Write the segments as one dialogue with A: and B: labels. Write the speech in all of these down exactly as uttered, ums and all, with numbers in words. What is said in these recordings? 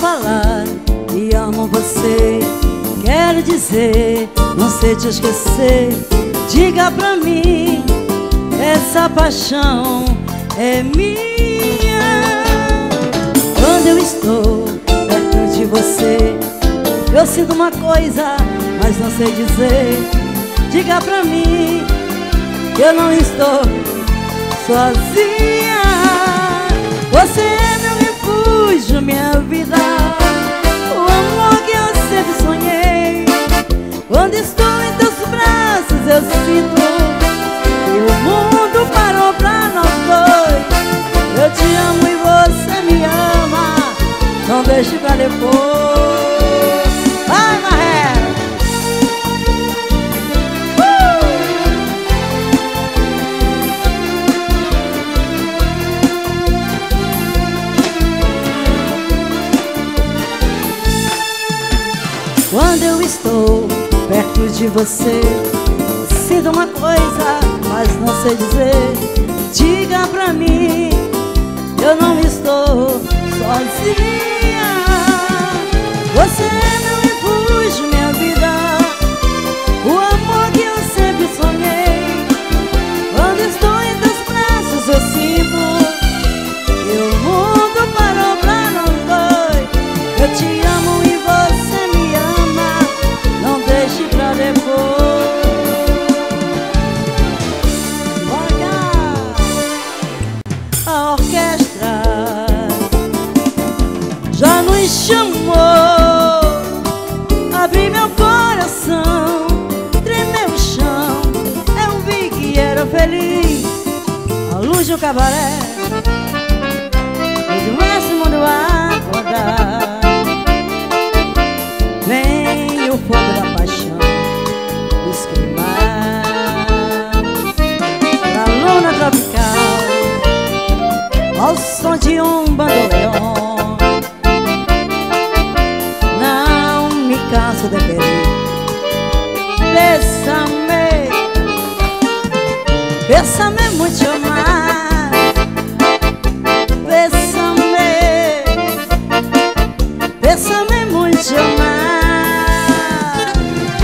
A: falar e amo você. Quero dizer, não sei te esquecer. Diga pra mim, essa paixão é minha. Quando eu estou perto de você, eu sinto uma coisa, mas não sei dizer. Diga pra mim que eu não estou sozinha. Você é meu refúgio, minha vida, o amor que eu sempre sonhei. Quando estou em teus braços eu sinto que o mundo parou pra nós dois. Eu te amo e você me ama, não deixe pra depois. Vai, Marrero! Quando eu estou perto de você, sinto uma coisa, mas não sei dizer. Diga pra mim, eu não estou sozinha. Você é meu refúgio, minha vida, o amor que eu sempre sonhei. Quando estou em teus braços eu sinto que o mundo parou pra nós dois. Eu te amo e você me ama, não deixe pra depois. A orquestra já nos chamou, abri meu coração, tremeu o chão. Eu vi que era feliz, a luz de um cabaré, todo esse mundo a acordar. Vem o fogo da paixão nos queimar, na luna tropical, ao som de um bandoleão. Não me canso de pedir, bésame, bésame mucho más, bésame, bésame mucho más.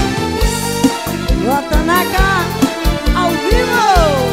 A: Guatanaca ao vivo.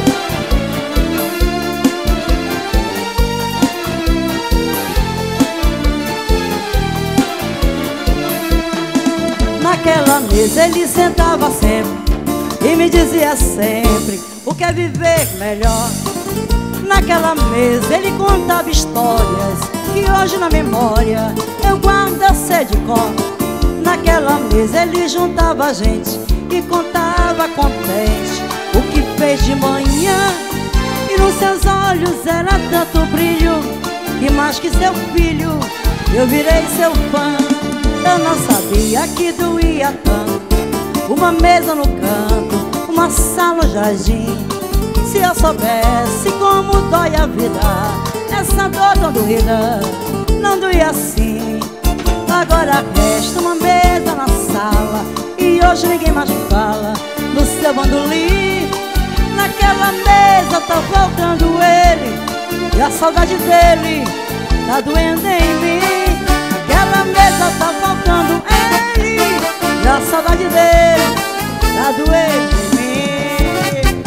A: Naquela mesa ele sentava sempre e me dizia sempre o que é viver melhor. Naquela mesa ele contava histórias que hoje na memória eu guardo a sede de cor. Naquela mesa ele juntava a gente e contava contente o que fez de manhã. E nos seus olhos era tanto brilho que mais que seu filho eu virei seu fã. Eu não sabia que doía tanto uma mesa no canto, uma sala no jardim. Se eu soubesse como dói a vida, essa dor tão doída não doía assim. Agora resta uma mesa na sala e hoje ninguém mais fala no seu bandolim. Naquela mesa tá faltando ele e a saudade dele tá doendo em mim. Naquela mesa tá faltando ele e a saudade dele tá doendo em mim.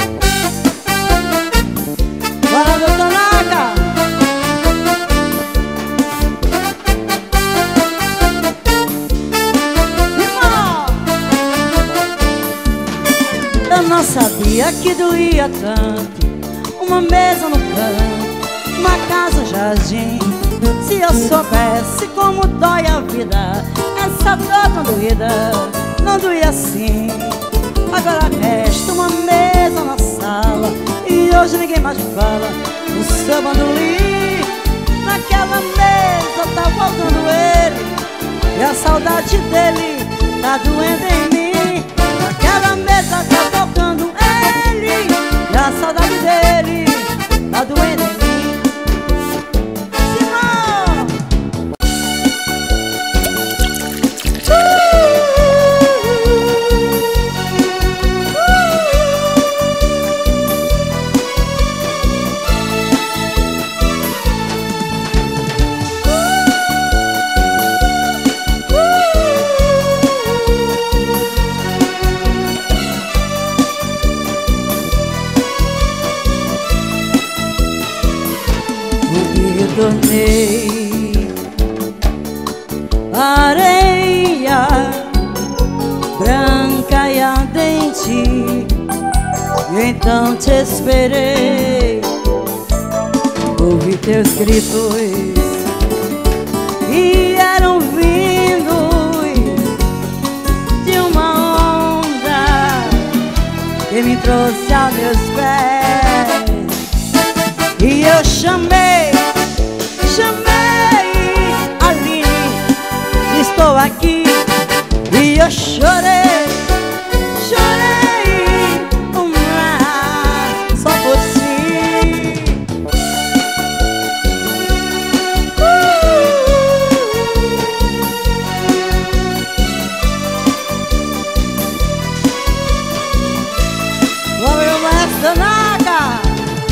A: Bora, meu Tanaka! Eu não sabia que doía tanto uma mesa no canto, uma casa, um jardim. Se eu soubesse como dói a vida, essa dor tão doída não doía assim. Agora resta uma mesa na sala e hoje ninguém mais fala no seu bandolim. Naquela mesa tá faltando ele e a saudade dele tá doendo em mim. Naquela mesa tá faltando ele e a saudade dele tá doendo em mim. Então te esperei, ouvi teus gritos e eram vindos de uma onda que me trouxe aos meus pés. E eu chamei, chamei Aline, estou aqui. E eu chorei, chorei o mar só por ti. uh! Vamos, meu maestro Naga.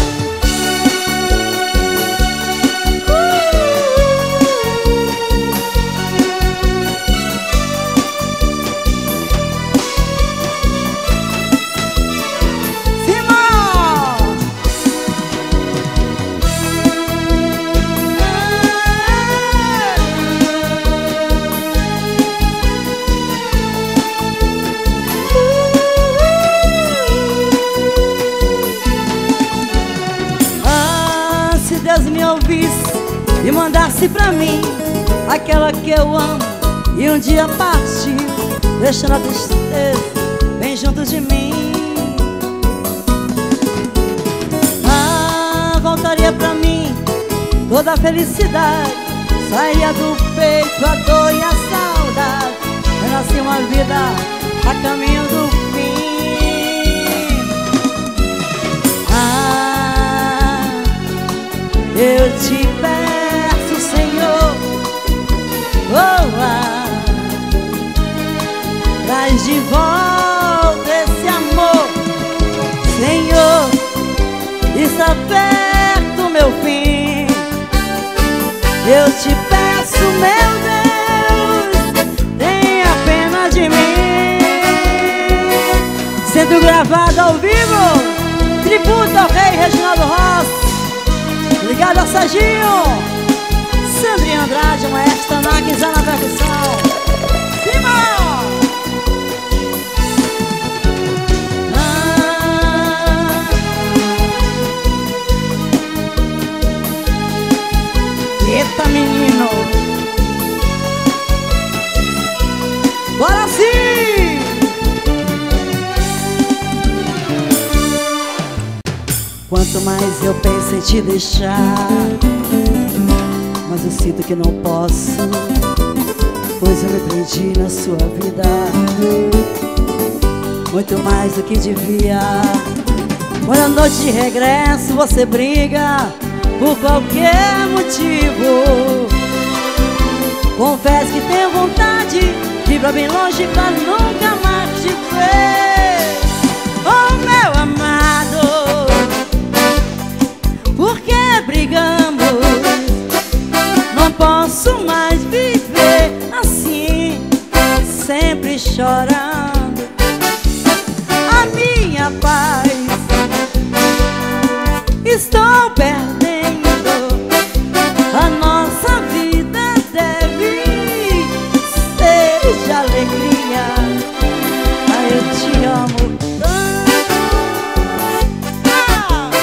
A: E mandasse pra mim aquela que eu amo, e um dia partiu, deixando a tristeza bem junto de mim. Ah, voltaria pra mim toda a felicidade, saía do peito a dor e a saudade, renascia uma vida a caminho do fim. Ah, eu te peço, Senhor, oh, ah, traz de volta esse amor, Senhor, está perto meu fim. Eu te peço, meu Deus, tenha pena de mim. Sendo gravado ao vivo, tributo ao rei Reginaldo Rossi. Ligado a Serginho, Sandrinha Andrade, maestra Naquizá na percussão. Simão! Ah, eita, menino! Bora sim! Quanto mais eu penso em te deixar, mas eu sinto que não posso, pois eu me prendi na sua vida muito mais do que devia. Quando a noite de regresso você briga por qualquer motivo, confesso que tenho vontade de ir pra bem longe pra nunca mais te ver. Oh, meu amado, por que brigamos? Não posso mais viver assim, sempre chorando. A minha paz estou perdendo. A nossa vida deve ser de alegria. Ah, eu te amo tanto. Ah!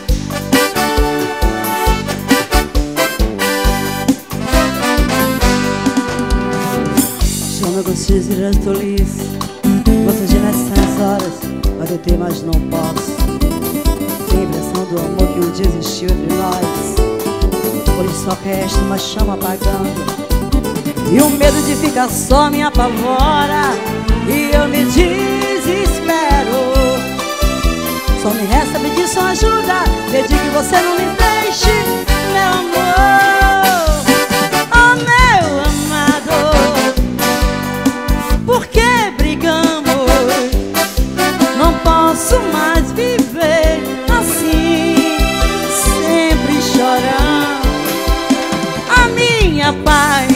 A: Chama com X de tolice. Você de nessas horas, mas eu tenho, mas não posso. Tem a impressão do amor que um dia existiu entre nós. Hoje só resta uma chama apagando, e o medo de ficar só me apavora, e eu me desespero. Só me resta pedir sua ajuda, pedir que você não me deixe, meu amor. Oh, meu amado, por que brigamos? Não posso mais viver assim, sempre chorando. A minha paz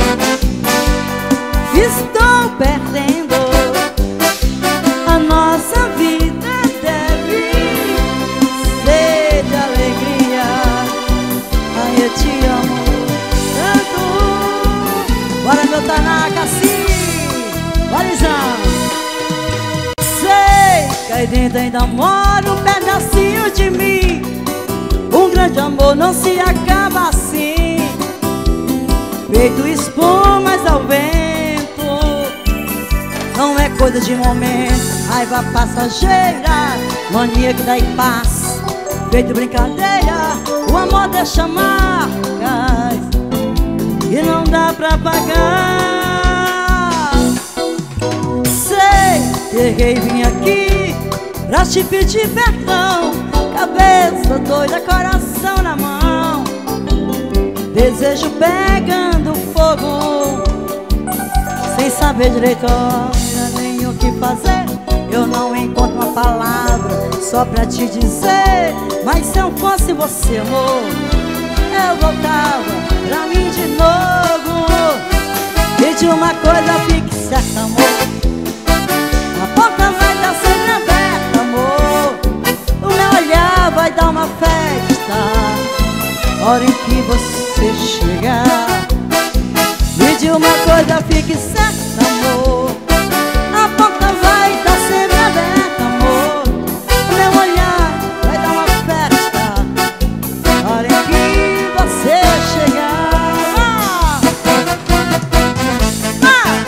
A: estou perdendo. A nossa vida deve ser de alegria. Ai, eu te amo tanto. Bora, meu Tanaka, sim. Bora, Izão. Sei que aí dentro ainda mora um pedacinho de mim. Um grande amor não se acaba assim, feito espumas ao vento. Não é coisa de momento, raiva passageira, mania que dá e paz, feito brincadeira. O amor deixa marcas e não dá pra pagar. Sei que errei, vim aqui pra te pedir perdão. Cabeça doida, coração na mão, desejo pegando fogo, sem saber direito nem o que fazer. Eu não encontro uma palavra só pra te dizer, mas se eu fosse você, amor, eu voltava pra mim de novo. E de uma coisa fique certa, amor, a porta vai estar sempre aberta, amor. O meu olhar vai dar uma festa hora em que você chegar. E de uma coisa fique certa, amor, a porta vai estar sempre aberta, amor. O meu olhar vai dar uma festa hora em que você chegar. Ah! Ah!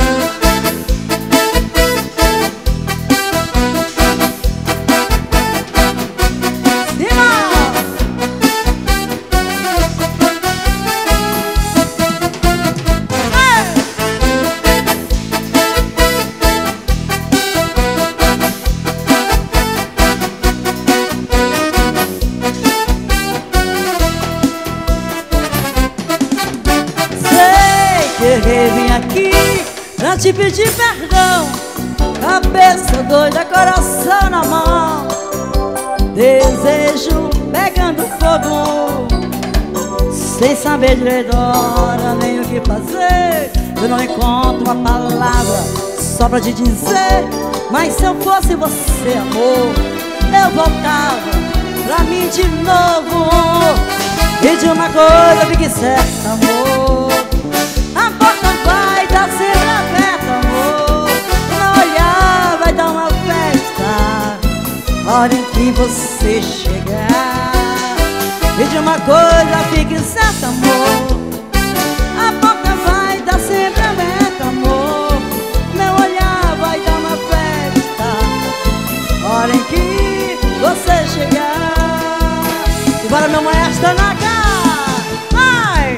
A: Errei, vim aqui pra te pedir perdão. Cabeça doida, coração na mão, desejo pegando fogo, sem saber direito hora nem o que fazer. Eu não encontro uma palavra só pra te dizer, mas se eu fosse você, amor, eu voltava pra mim de novo. E de uma coisa fique certa, amor, a porta vai dar sempre aberta, amor. No olhar vai dar uma festa hora em que você chegar. E de uma coisa fique certa, amor, a porta vai dar sempre aberta, amor. Meu olhar vai dar uma festa hora em que você chegar. E bora, meu maestro na cara. Vai!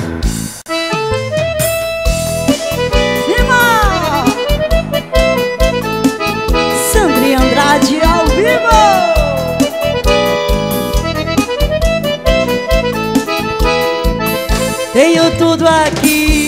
A: Andrade ao vivo. Tenho tudo aqui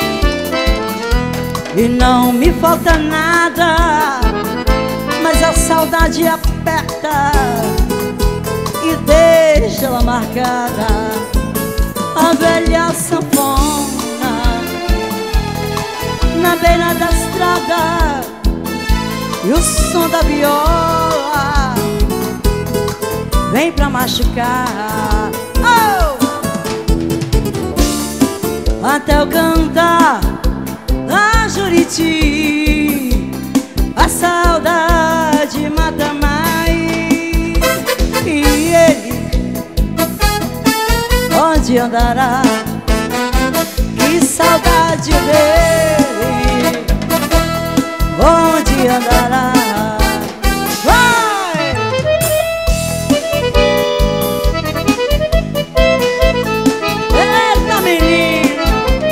A: e não me falta nada, mas a saudade aperta e deixa ela marcada. A velha sanfona na beira da estrada e o som da viola vem pra machucar. Oh! Até eu cantar a Juriti, a saudade mata mais. E ele, onde andará? Que saudade dele, onde andará? Vai! Eita, menino!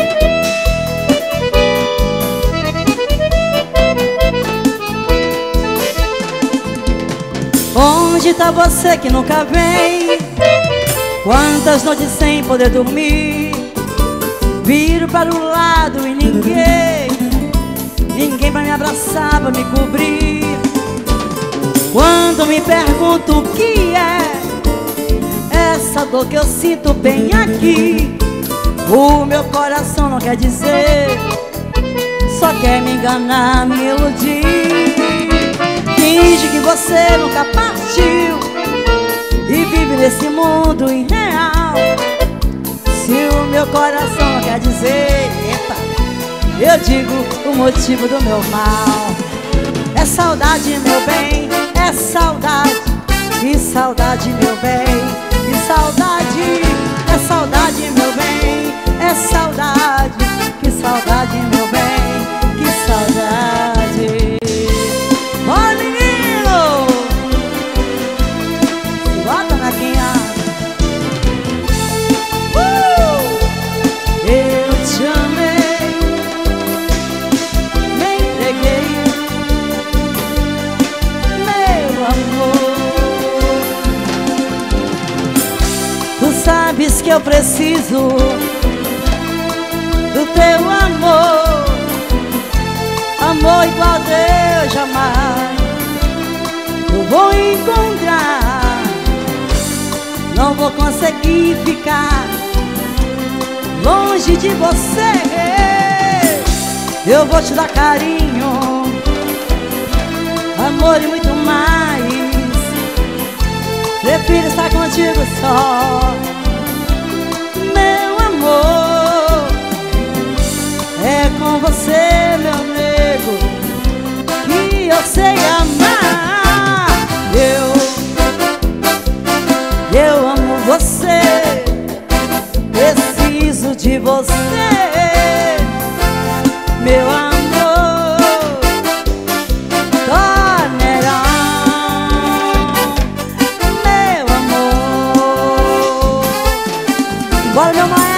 A: Onde tá você que nunca vem? Quantas noites sem poder dormir? Viro para o lado e ninguém, ninguém pra me abraçar, pra me cobrir. Quando me pergunto o que é essa dor que eu sinto bem aqui, o meu coração não quer dizer, só quer me enganar, me iludir. Finge que você nunca partiu e vive nesse mundo irreal. Se o meu coração não quer dizer, epa, eu digo o motivo do meu mal. É saudade, meu bem, é é saudade, que saudade, meu bem, que saudade, é saudade, meu bem, é saudade, que saudade, meu bem, que saudade. Bora, menino! Bota na quinha. Uh! Eu te amei, me entreguei, meu amor. Tu sabes que eu preciso do teu amor, amor igual a Deus jamais eu vou encontrar. Não vou conseguir ficar longe de você. Eu vou te dar carinho, amor e muito mais. Prefiro estar contigo só, meu amor. É com você, meu nego, que eu sei amar. Eu, eu amo você, preciso de você, meu amor. Tornerão, meu amor. Bora, meu maestro.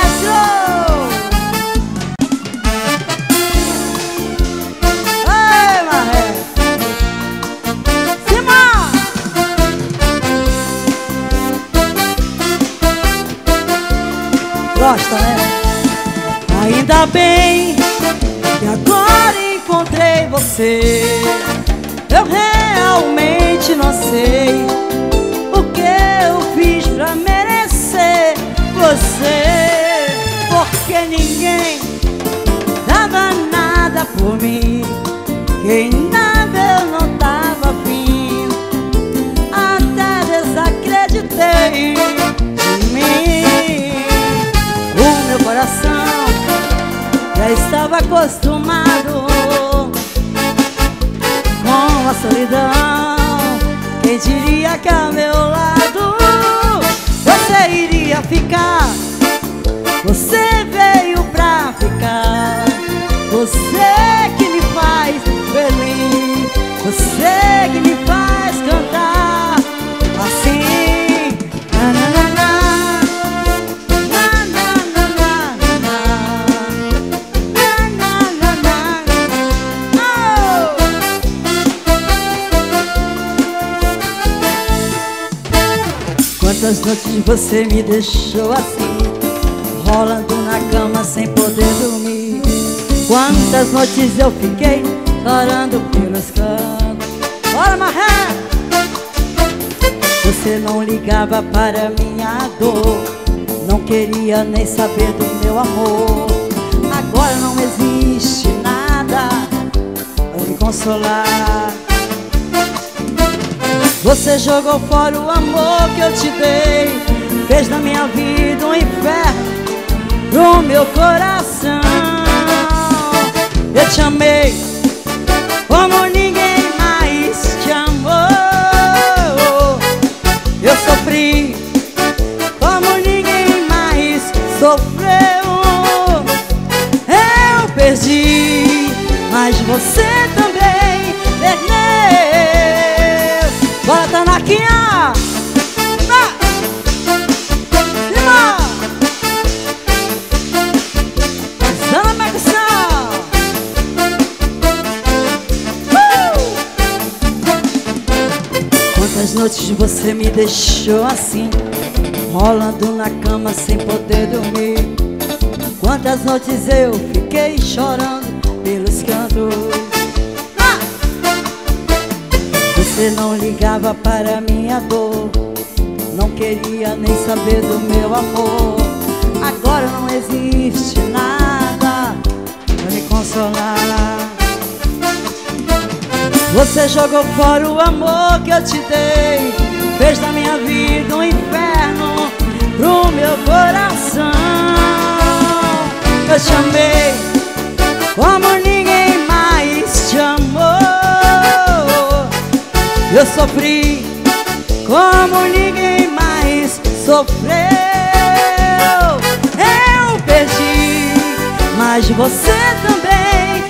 A: Gosta, né? Ainda bem que agora encontrei você. Eu realmente não sei o que eu fiz pra merecer você, porque ninguém dava nada por mim, quem nada eu não tava afim. Até desacreditei de mim. O meu coração já estava acostumado com a solidão. Quem diria que ao meu lado você iria ficar? Você veio pra ficar. Você que me faz feliz, você que me faz cantar assim. Na, na, na, na. Quantas noites você me deixou assim, rolando na cama sem poder dormir. Quantas noites eu fiquei chorando pelos cantos. Bora, marré! Você não ligava para minha dor, não queria nem saber do meu amor. Agora não existe nada pra me consolar. Você jogou fora o amor que eu te dei, fez da minha vida um inferno pro meu coração. Eu te amei como ninguém mais te amou. Eu sofri como ninguém mais sofreu. Eu perdi, mas você também perdeu. Bora, Tanaquinha! Cima! Zana Maxão! Uh! Quantas noites você me deixou assim, rolando na cama sem poder dormir. Quantas noites eu fiquei chorando pelos cantos. Você não ligava para minha dor, não queria nem saber do meu amor. Agora não existe nada pra me consolar. Você jogou fora o amor que eu te dei, fez da minha vida um inferno pro meu coração. Eu te amei como ninguém mais te amou. Eu sofri como ninguém mais sofreu. Eu perdi, mas você também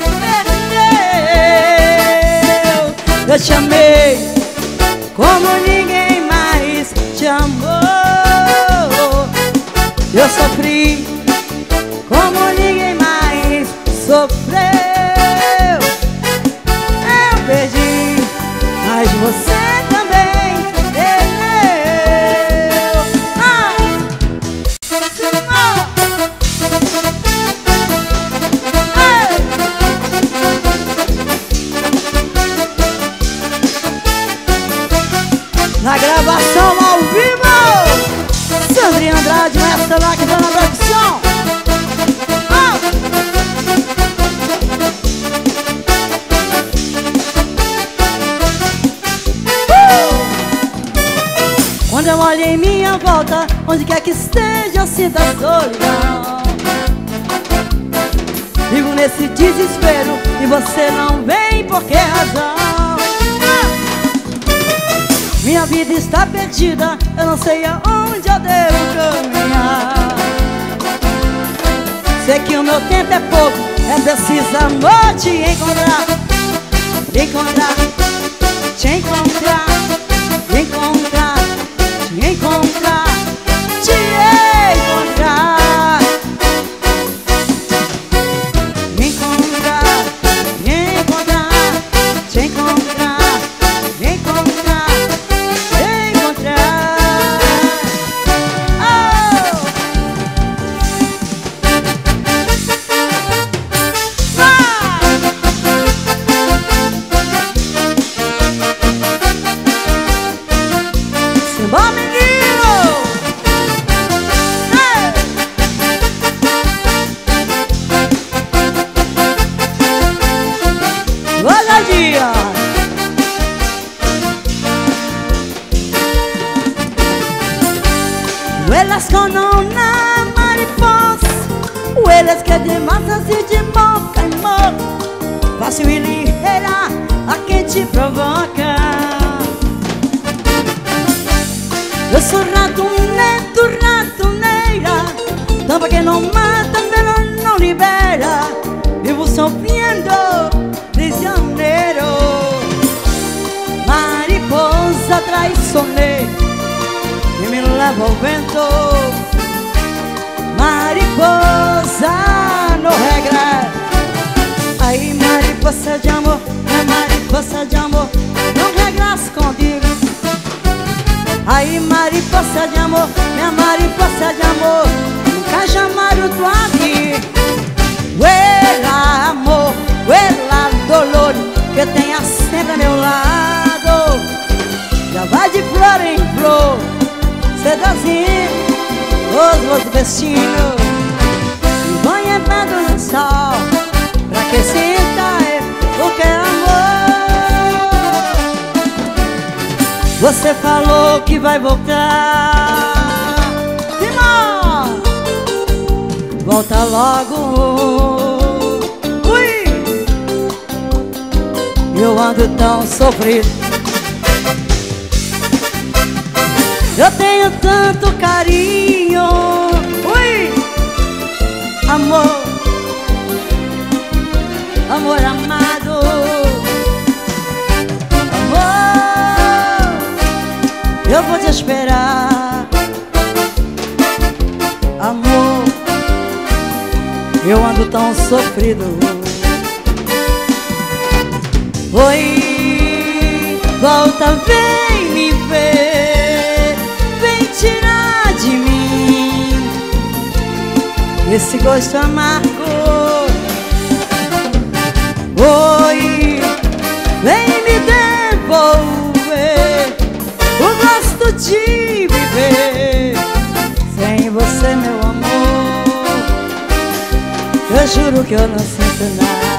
A: perdeu. Eu te amei como ninguém mais te amou. Eu sofri como ninguém mais sofreu. Eu perdi, mas você também perdeu. Ah! Ah! Na gravação ao vivo, Sandrinha Andrade, mestra lá que tá na produção. Ah! Quando eu olho em minha volta, onde quer que esteja, eu sinto a solidão. Vivo nesse desespero e você não vem por que razão? Ah! Minha vida está perdida, eu não sei aonde eu devo caminhar. Sei que o meu tempo é pouco, é preciso amor te encontrar. Encontrar, te encontrar, encontrar, te encontrar, te encontrar, encontrar, encontrar, te encontrar, encontrar, te encontrar. Oh! Ah! Simba, menino! Hey! Ousadia! Huelas con una mariposa, huelas que de masas y de boca en boca, fácil e ligeira a quem te provoca. Eu sou ratunento, ratuneira, tampa que não mata, pero não libera. Vivo sofrendo, prisioneiro. Mariposa traiçoneira que me leva ao vento. Mariposa no regresso. Aí mariposa de amor, é mariposa de amor, não regressa comigo. Aí mariposa de amor, minha mariposa de amor, nunca chamaram tu aqui. Uela amor, uela dolor, que tenha sempre a meu lado. Já vai de flor em flor, seduzindo os meus destinos. E vão entrando no sol, pra que sinta o que é amor. Você falou que vai voltar, Simão, volta logo. Ui! Eu ando tão sofrido, eu tenho tanto carinho. Ui! Amor, amor amado, amor, eu vou te esperar. Amor, eu ando tão sofrido. Oi, volta, vem me ver, vem tirar de mim esse gosto amargo. Oi, vem me devolver o gosto de viver sem você, meu amor. Eu juro que eu não sinto nada.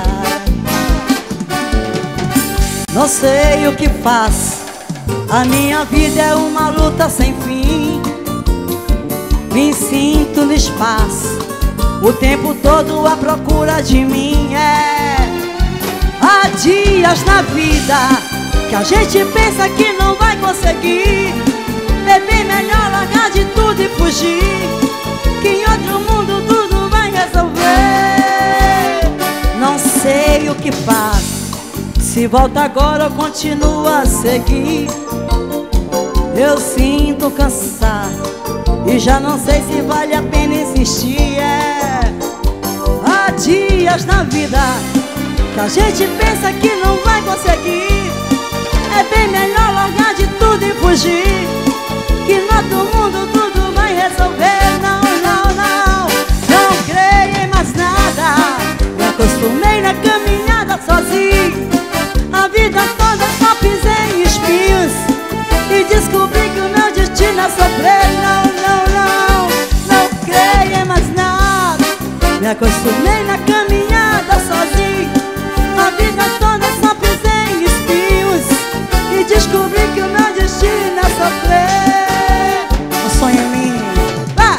A: Não sei o que faço, a minha vida é uma luta sem fim. Me sinto no espaço, o tempo todo à procura de mim. É, há dias na vida que a gente pensa que não vai conseguir. É bem melhor largar de tudo e fugir, que em outro mundo tudo vai resolver. Não sei o que faço, se volta agora ou continua a seguir. Eu sinto cansado e já não sei se vale a pena insistir. É, há dias na vida que a gente pensa que não vai conseguir. É bem melhor largar de tudo e fugir, que no outro mundo tudo vai resolver. Não, não, não, não creio em mais nada. Me acostumei na caminhada sozinho, a vida toda só pisei em espinhos e descobri que o meu destino é sofrer. Não, não, não, não creio em mais nada. Me acostumei na caminhada sozinho, a vida toda só pisei em espinhos e descobri que o meu destino é sofrer. Um sonho em mim. Vai!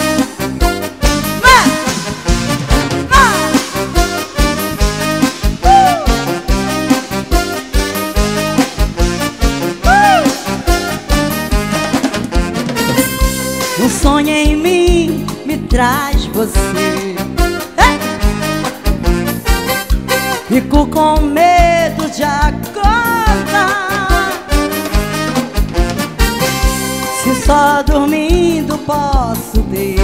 A: Vai! Vai! Uh! Uh! Um sonho em mim me traz você. Hey! Fico com medo de acordar, se só dormindo posso ter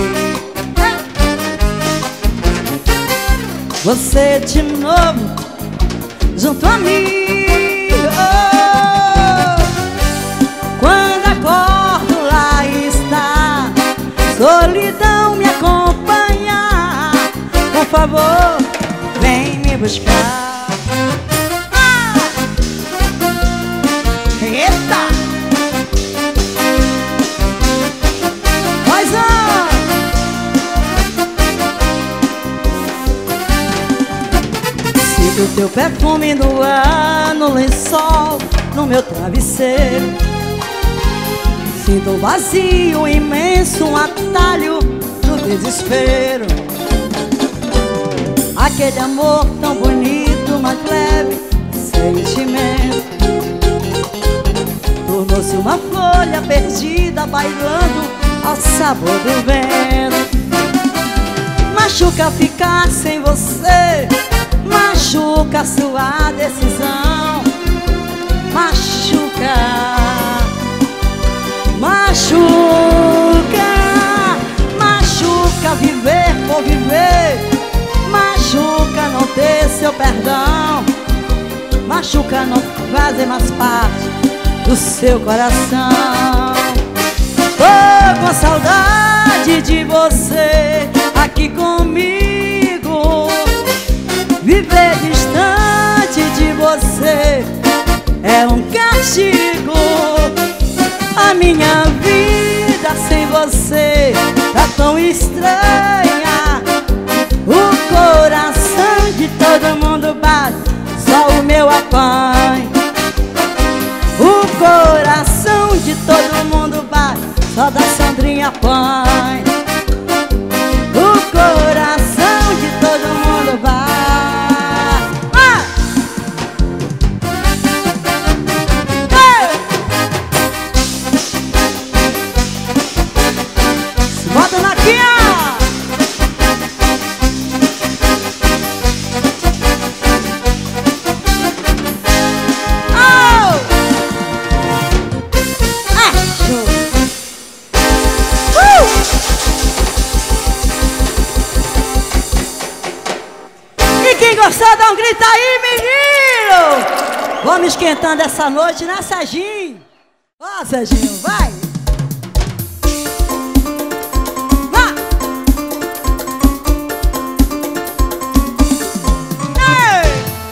A: você de novo junto a mim. Oh, quando acordo lá está solidão me acompanhar. Por favor, vem me buscar. Ah! Eita! Sinto o teu perfume no ar, no lençol, no meu travesseiro. Sinto o vazio imenso, um atalho do desespero. Aquele amor tão bonito, mas leve sentimento, tornou-se uma folha perdida, bailando ao sabor do vento. Machuca ficar sem você, machuca sua decisão. Machuca, machuca, machuca viver por viver. Machuca não ter seu perdão. Machuca não fazer mais parte do seu coração. Tô com saudade de você aqui comigo. Viver distante de você é um castigo. A minha vida sem você tá tão estranha. O coração de todo mundo bate, só o meu apanha. O coração de todo mundo bate, só da Sandrinha apanha. O coração de todo mundo bate. Ah! Se bota na guia! Gostou? Dá um grito aí, menino! Vamos esquentando essa noite, né, Serginho? Ó, oh, Serginho, vai! Vai! Ei!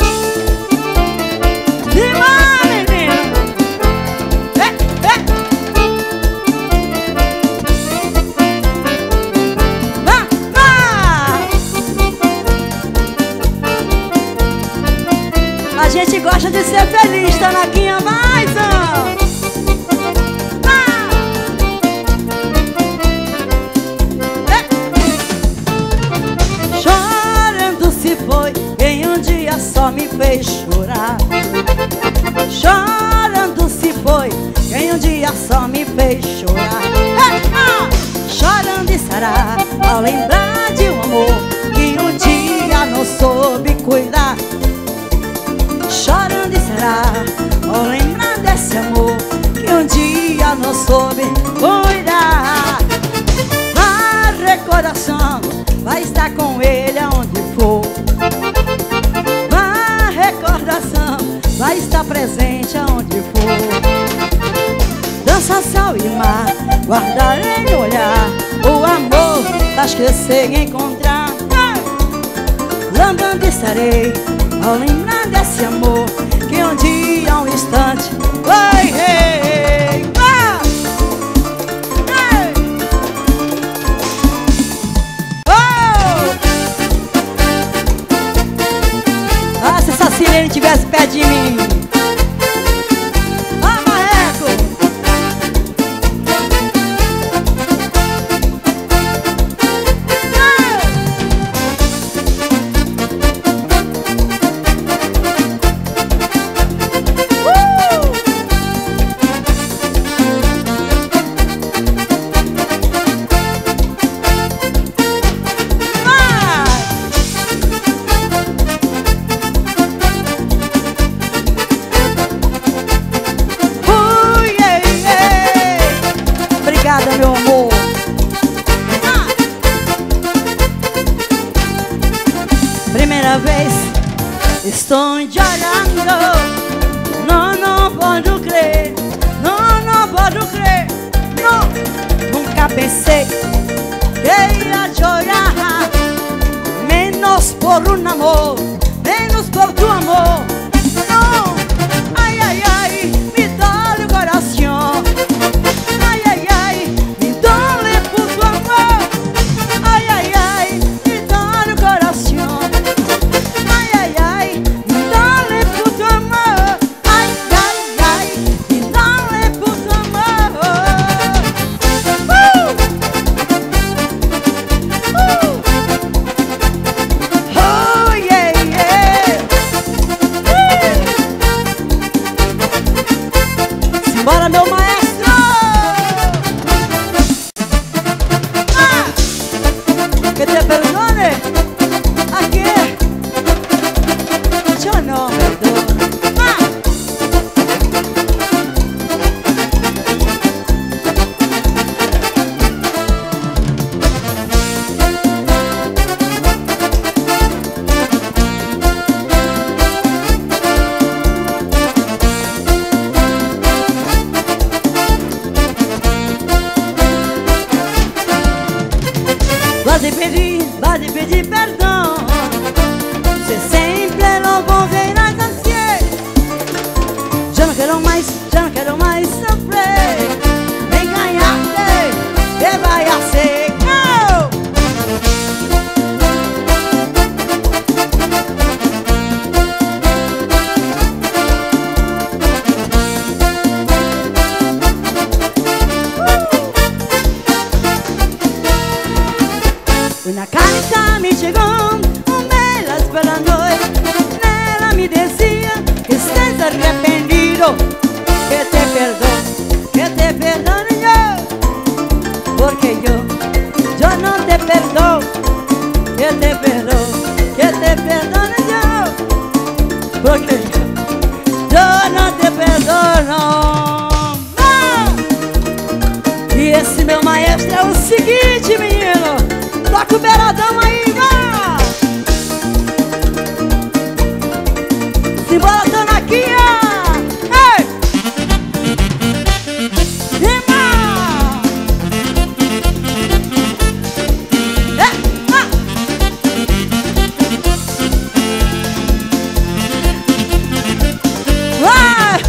A: E vai, menino! É, é! Vai, vai! A gente gosta de ser feliz, tá na guinha mais, ó. Ah! É. Chorando se foi quem um dia só me fez chorar. Chorando guardarei no olhar o amor das que sei encontrar. Lembrando estarei ao lembrar desse amor que um dia, um instante, vai hey, ah! Hey! Oh! Ah, se essa sirene estivesse perto de mim. Ah, Marreco! Meu amor, ah! Primeira vez estou chorando. Não, não posso crer. Não, não posso crer. Não, nunca pensei que ia chorar. Menos por um amor, menos por tu amor. Não, ai, ai, ai, me dói o coração. Bora, meu maestro! Ah! Que te perdone. Aqui. Yo no perdono. Ah! Vas de pedir, vas de pedir perdão. Se sempre lo volverás a hacer. Ya no quiero más, ya no quiero más sofrer. Me engañaste, ¿qué vai a hacer? Oh! Una carta me chegou, um belas pela noite. Nela me dizia que estás arrependido, que te perdono, que te perdono yo. Porque yo, yo no te perdono, que te perdono, que te perdono yo. Porque yo, yo no te perdono. Não! E esse meu maestro é o seguinte, menino. Toca o beiradão aí, vá! Simbora, dona aqui, ó! Ei! Rima! É! Ah! Vai!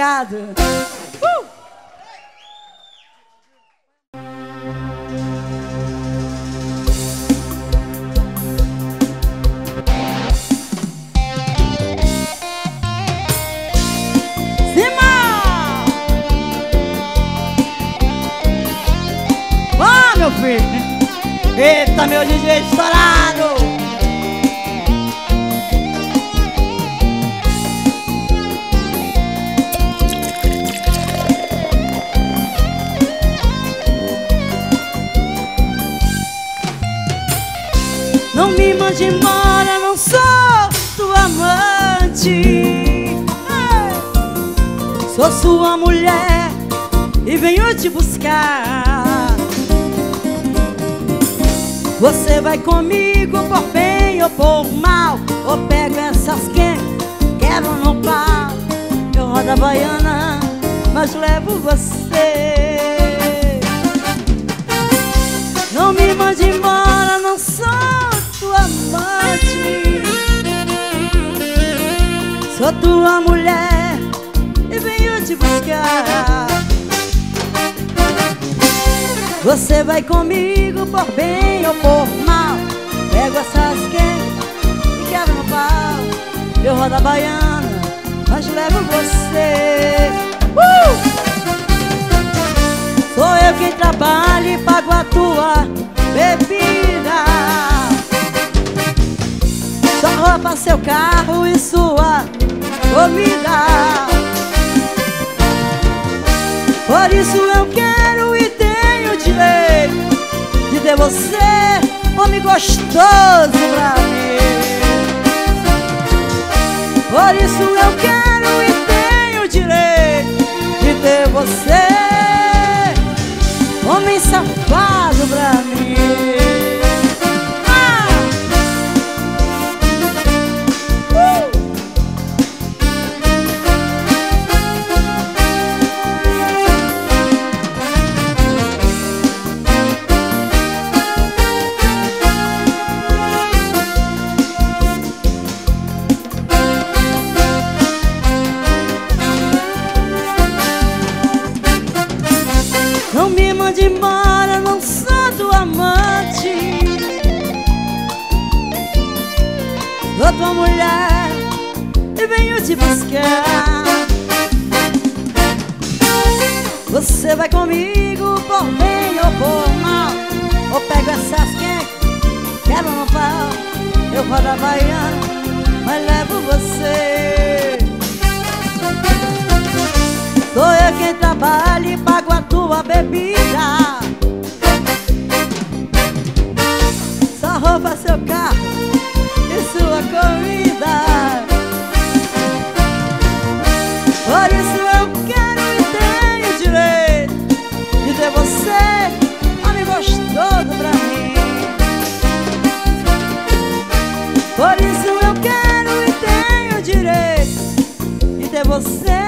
A: obrigado. Uh! Meu filho, eita, meu D J estourado. Não me mande embora, não sou tua amante. Sou sua mulher e venho te buscar. Você vai comigo por bem ou por mal, ou pego essas que quero no pau. Eu rodo a baiana, mas levo você. Não me mande embora, não sou tua amante. Sou tua mulher e venho te buscar. Você vai comigo por bem ou por mal, pego essas que e quebro no pau. Eu rodo a baiana, mas levo você. uh! Sou eu quem trabalha e pago a tua bebida, sua roupa, seu carro e sua comida. Por isso eu quero e tenho direito de ter você, homem gostoso pra mim. Por isso eu quero e tenho direito de ter você, homem safado pra mim. Ah! Uh! Não me mande embora, não sou tua amante. Sou tua mulher e venho te buscar. Você vai comigo por bem ou por mal, ou pego essas que quero no pau. Eu rodo a baiana, mas levo você. Sou eu quem trabalha e pago a tua bebida, sua roupa, seu carro e sua comida. Por isso eu quero e tenho direito de ter você, homem gostoso pra mim. Por isso eu quero e tenho direito de ter você.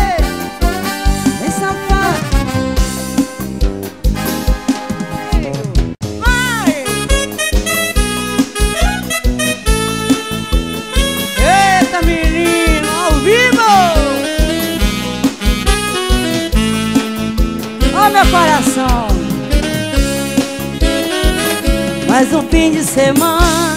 A: Meu coração, mais um fim de semana,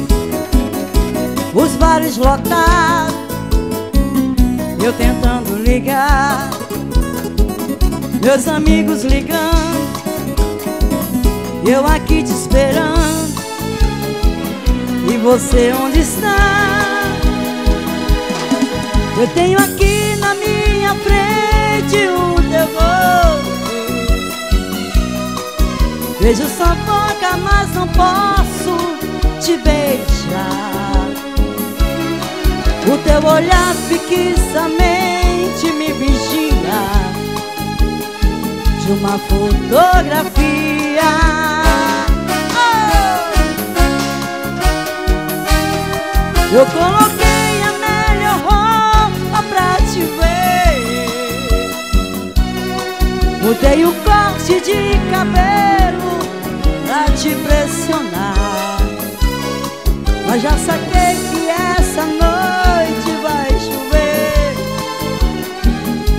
A: os bares lotados, eu tentando ligar, meus amigos ligando, eu aqui te esperando. E você onde está? Eu tenho aqui na minha frente o teu rosto, vejo sua boca, mas não posso te beijar. O teu olhar fixamente me vigia de uma fotografia. Oh! Eu coloquei a melhor roupa pra te ver, mudei o corte de cabelo pra te impressionar, mas já saquei que essa noite vai chover.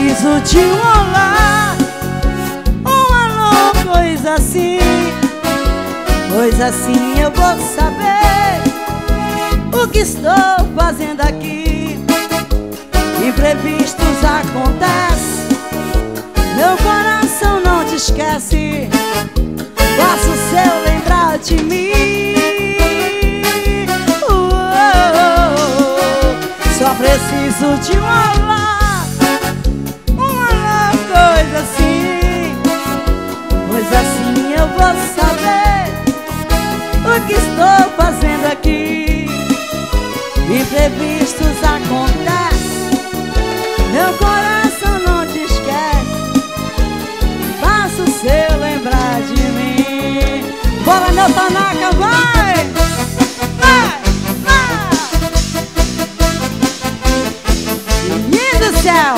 A: preciso de um olá, um alô, coisa assim. Pois assim eu vou saber o que estou fazendo aqui. Imprevistos acontecem, meu coração não te esquece. Faço o seu lembrar de mim. uh, oh, oh. Só preciso de um olá, uma coisa assim. Pois assim eu vou saber o que estou fazendo aqui. Imprevistos acontecem, meu coração não te esquece. Faço o seu lembrar de mim. Bora, meu Tanaka, vai! Vai! Vai! Menino do céu!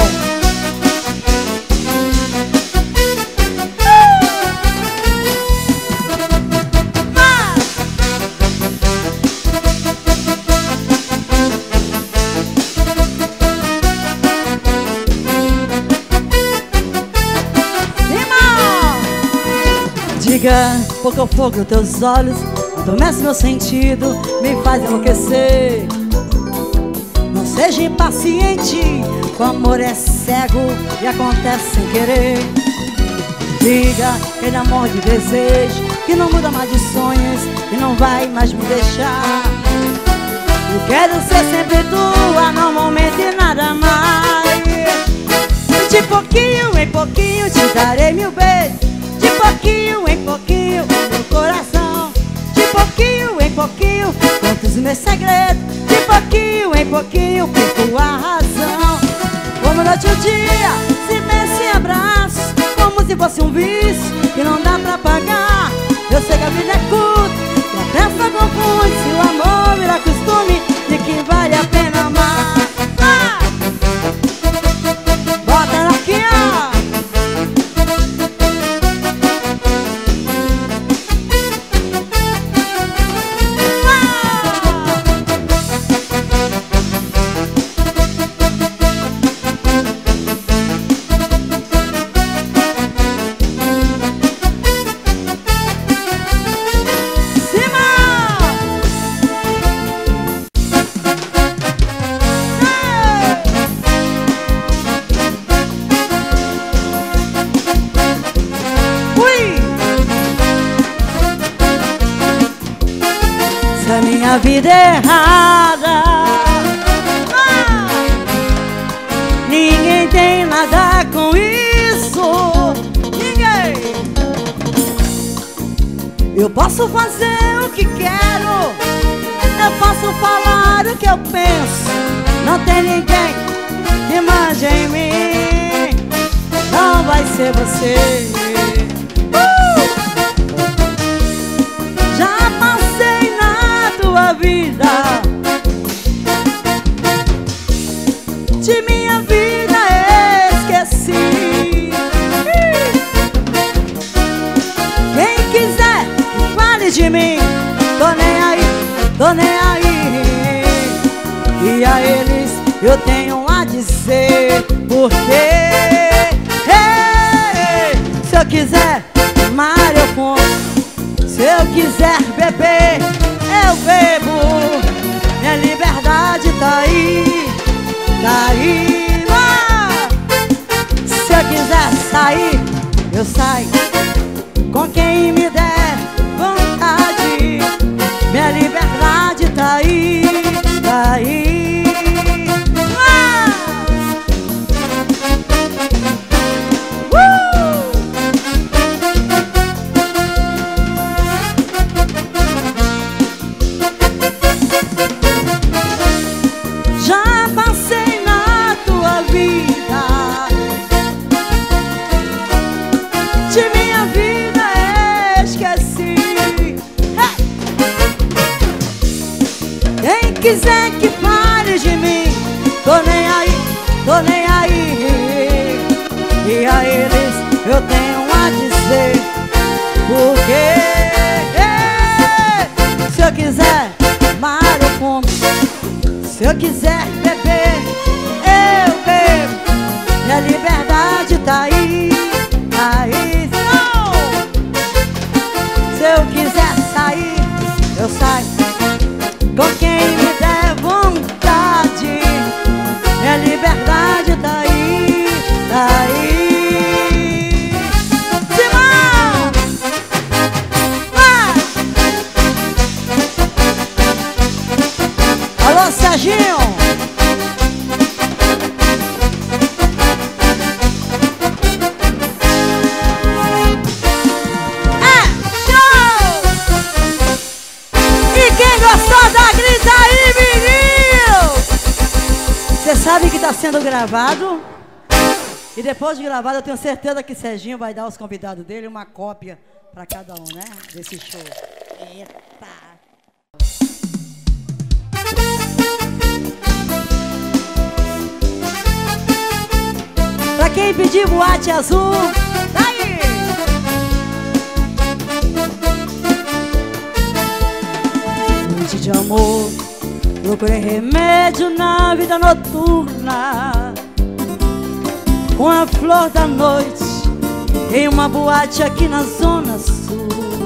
A: Diga, pouco ao fogo teus olhos adormece meu sentido, me faz enlouquecer. Não seja impaciente, o amor é cego e acontece sem querer. Diga, aquele amor de desejo que não muda mais de sonhos e não vai mais me deixar. Eu quero ser sempre tua, normalmente e nada mais. De pouquinho em pouquinho te darei mil beijos. De pouquinho em pouquinho meu coração. De pouquinho em pouquinho conto os meus segredos. De pouquinho em pouquinho perco a razão. Como noite e dia, silêncio e abraços, como se fosse um vício que não dá pra pagar. Eu sei que a vida é curta e a pressa confunde. Se o amor virar costume de quem vale a pena amar. Ah! Bota ela aqui, ó. A minha vida é errada, ah! Ninguém tem nada com isso. Ninguém. Eu posso fazer o que quero, eu posso falar o que eu penso. Não tem ninguém que mande em mim. Não vai ser você. Vida de minha vida esqueci. Quem quiser que fale de mim, tô nem aí, tô nem aí. E a eles eu tenho a dizer porque hey, se eu quiser amar eu como, se eu quiser beber eu bebo. Minha liberdade tá aí, tá aí. Ah! Se eu quiser sair, eu saio com quem me der vontade. Minha liberdade tá aí, tá aí. Ah! Uh! Já passei na tua vida, de minha vida esqueci. Hey! Quem quiser que fale de mim, tô nem aí, tô nem aí. E a eles eu tenho a dizer porque hey, se eu quiser amar eu como, se eu quiser beber eu bebo. Minha liberdade tá aí, tá aí. Não! Se eu quiser sair, eu saio com quem me der vontade. Minha liberdade tá aí, tá aí. Simão! Vai! Alô, Serginho! Você sabe que está sendo gravado. E depois de gravado, eu tenho certeza que Serginho vai dar aos convidados dele uma cópia para cada um, né? Desse show. Eita! Pra quem pedir boate azul, daí! Noite de amor. Procurei remédio na vida noturna, com a flor da noite, em uma boate aqui na Zona Sul.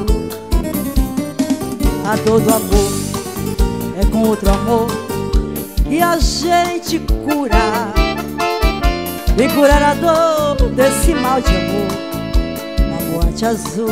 A: A dor do amor é com outro amor e a gente cura. Vem curar a dor desse mal de amor na boate azul.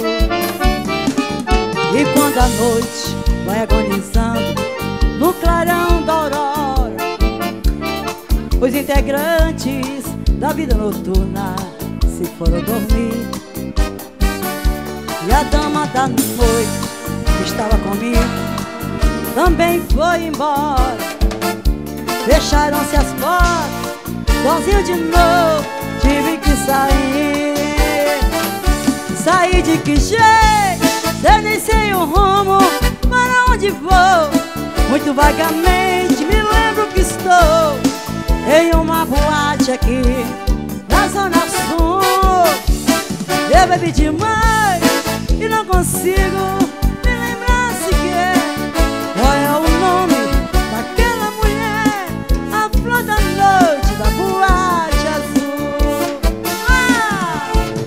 A: E quando a noite vai agonizando no clarão da aurora, os integrantes da vida noturna se foram dormir. E a dama da noite que estava comigo também foi embora. Fecharam-se as portas, sozinho de novo tive que sair. Sair de que jeito? Eu nem sei o rumo, para onde vou. Muito vagamente me lembro que estou em uma boate aqui na Zona Sul. Eu bebi demais e não consigo me lembrar sequer qual é o nome daquela mulher, a flor da noite da boate azul. Ah!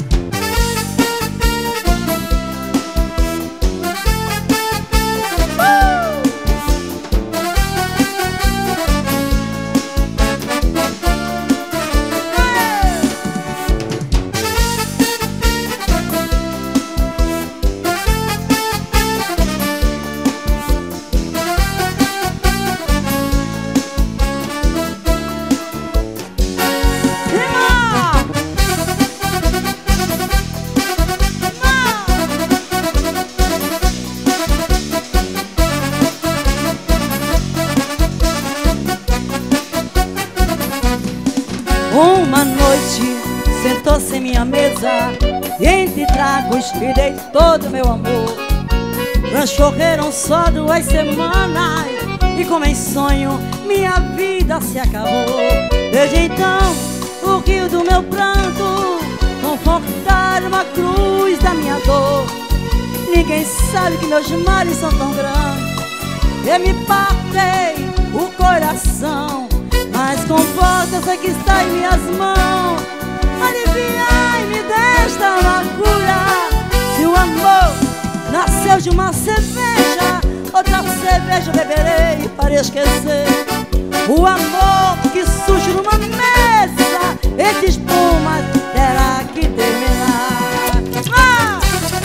A: Uma noite sentou-se em minha mesa e entre tragos lhe dei todo o meu amor. Transcorreram só duas semanas e como em sonho minha vida se acabou. Desde então o rio do meu pranto confortaram uma cruz da minha dor. Ninguém sabe que meus males são tão grandes que me partem o coração. Mas com força que está em minhas mãos, aliviai-me desta amargura. Se o amor nasceu de uma cerveja, outra cerveja beberei para esquecer. O amor que surge numa mesa entre espumas terá que terminar. Ah!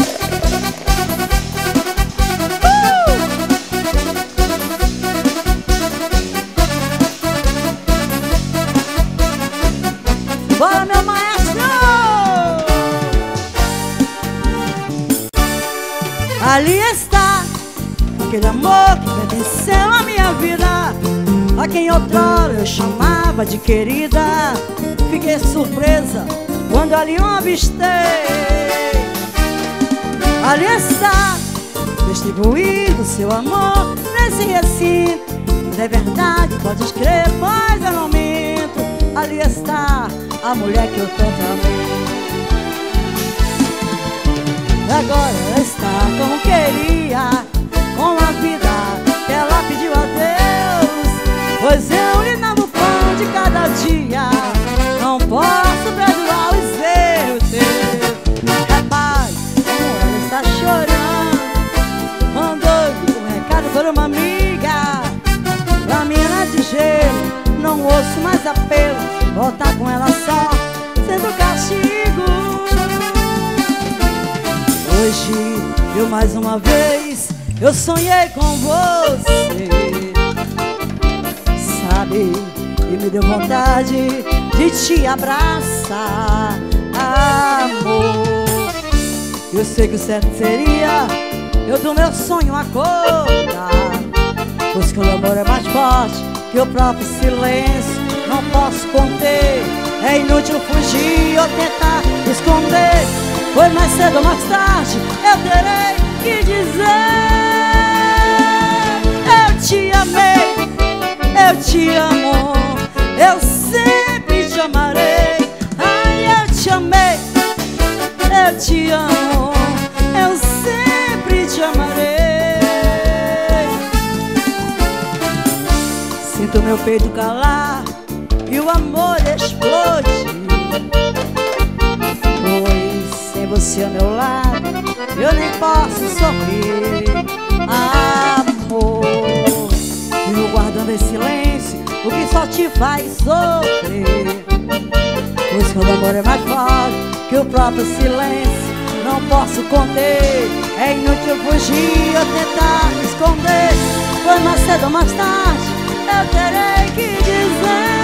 A: Bora, meu maestro! Ali está aquele amor que pertenceu à minha vida, a quem outrora eu chamava de querida. Fiquei surpresa quando ali o avistei. Ali está, distribuindo seu amor nesse recinto. Se é verdade, pode crer, pois eu não minto. Ali está a mulher que eu tanto amei. Agora ela está como queria, com a vida que ela pediu a Deus. Pois eu lhe dava o pão de cada dia. Não pode apelo, voltar com ela só sendo castigo. Hoje, eu mais uma vez, eu sonhei com você, sabe? E me deu vontade de te abraçar, amor. Eu sei que o certo seria eu do meu sonho acordar, pois que o amor é mais forte que o próprio silêncio. Não posso conter, é inútil fugir ou tentar esconder, pois mais cedo ou mais tarde eu terei que dizer: eu te amei, eu te amo, eu sempre te amarei. Ai, eu te amei, eu te amo, eu sempre te amarei. Sinto meu peito calar e o amor explode, pois sem você ao meu lado eu nem posso sorrir, amor. Vivo guardando em silêncio o que só te faz sofrer, pois quando o amor é mais forte que o próprio silêncio, não posso conter, é inútil fugir ou tentar esconder, pois mais cedo ou mais tarde eu terei que dizer: